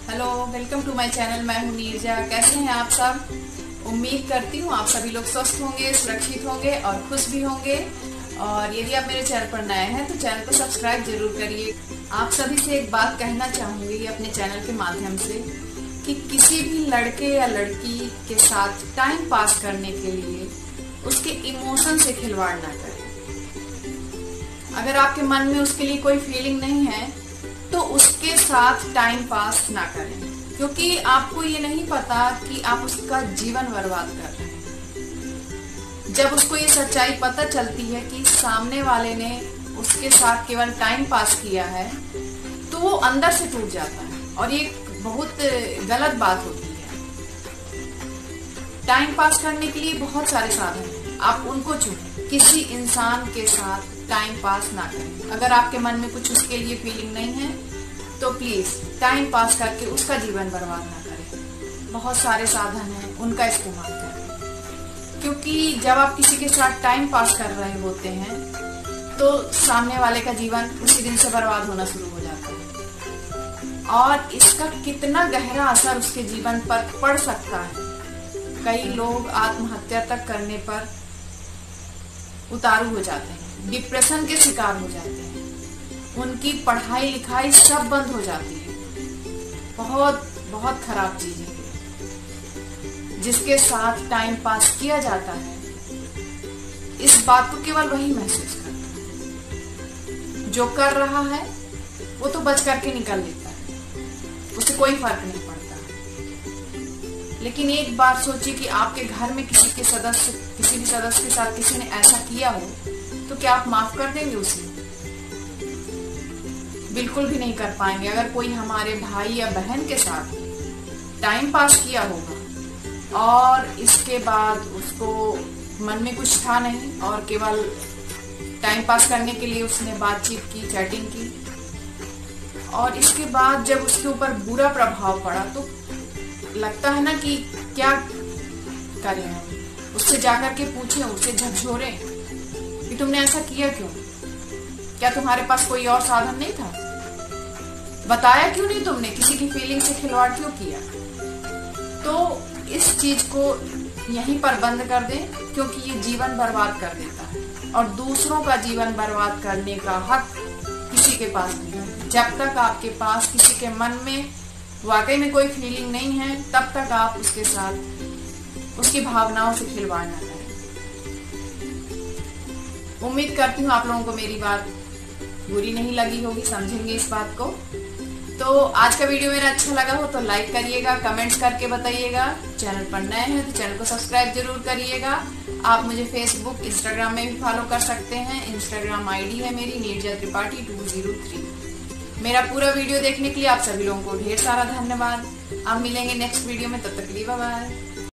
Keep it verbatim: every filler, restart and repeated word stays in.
Hello, welcome to my channel. मैं हूँ नीरजा। कैसे हैं आप सब? उम्मीद करती हूँ आप सभी लोग स्वस्थ होंगे, सुरक्षित होंगे और खुश भी होंगे। और यदि आप मेरे चैनल पर नए हैं तो चैनल को सब्सक्राइब जरूर करिए। आप सभी से एक बात कहना चाहूंगी अपने चैनल के माध्यम से कि किसी भी लड़के या लड़की के साथ टाइम पास करने के लिए उसके इमोशन से खिलवाड़ ना करें। अगर आपके मन में उसके लिए कोई फीलिंग नहीं है तो उसके साथ टाइम पास ना करें, क्योंकि आपको ये नहीं पता कि आप उसका जीवन बर्बाद कर रहे हैं। जब उसको ये सच्चाई पता चलती है कि सामने वाले ने उसके साथ केवल टाइम पास किया है तो वो अंदर से टूट जाता है, और ये बहुत गलत बात होती है। टाइम पास करने के लिए बहुत सारे साधन हैं, आप उनको चुनें। किसी इंसान के साथ टाइम पास ना करें। अगर आपके मन में कुछ उसके लिए फीलिंग नहीं है तो प्लीज टाइम पास करके उसका जीवन बर्बाद ना करें। बहुत सारे साधन हैं, उनका इस्तेमाल करें, क्योंकि जब आप किसी के साथ टाइम पास कर रहे होते हैं तो सामने वाले का जीवन उसी दिन से बर्बाद होना शुरू हो जाता है, और इसका कितना गहरा असर उसके जीवन पर पड़ सकता है। कई लोग आत्महत्या तक करने पर उतारू हो जाते हैं, डिप्रेशन के शिकार हो जाते हैं, उनकी पढ़ाई लिखाई सब बंद हो जाती है। बहुत बहुत खराब चीज है। जिसके साथ टाइम पास किया जाता है इस बात को केवल वही महसूस करता है। जो कर रहा है वो तो बच करके निकल लेता है, उसे कोई फर्क नहीं पड़ता। लेकिन एक बात सोचिए कि आपके घर में किसी के सदस्य किसी भी सदस्य के साथ किसी ने ऐसा किया हो तो क्या आप माफ कर देंगे उसे? बिल्कुल भी नहीं कर पाएंगे। अगर कोई हमारे भाई या बहन के साथ टाइम पास किया होगा और इसके बाद उसको मन में कुछ था नहीं और केवल टाइम पास करने के लिए उसने बातचीत की, चैटिंग की, और इसके बाद जब उसके ऊपर बुरा प्रभाव पड़ा तो लगता है ना कि क्या करें हम। उससे जाकर के पूछें, उससे झकझोरें कि तुमने ऐसा किया क्यों? क्या तुम्हारे पास कोई और साधन नहीं था? बताया क्यों नहीं तुमने? किसी की फीलिंग से खिलवाड़ क्यों किया? तो इस चीज को यहीं पर बंद कर दें, क्योंकि ये जीवन बर्बाद कर देता है, और दूसरों का जीवन बर्बाद करने का हक किसी के पास नहीं है। जब तक आपके पास किसी के मन में वाकई में कोई फीलिंग नहीं है तब तक आप उसके साथ उसकी भावनाओं से खिलवाड़ ना करें। उम्मीद करती हूँ आप लोगों को मेरी बात बुरी नहीं लगी होगी, समझेंगे इस बात को। तो आज का वीडियो मेरा अच्छा लगा हो तो लाइक करिएगा, कमेंट्स करके बताइएगा। चैनल पर नए हैं तो चैनल को सब्सक्राइब जरूर करिएगा। आप मुझे फेसबुक, इंस्टाग्राम में भी फॉलो कर सकते हैं। इंस्टाग्राम आईडी है मेरी Neerja Tripathi two zero three. मेरा पूरा वीडियो देखने के लिए आप सभी लोगों को ढेर सारा धन्यवाद। आप मिलेंगे नेक्स्ट वीडियो में, तब तक के लिए बाय बाय।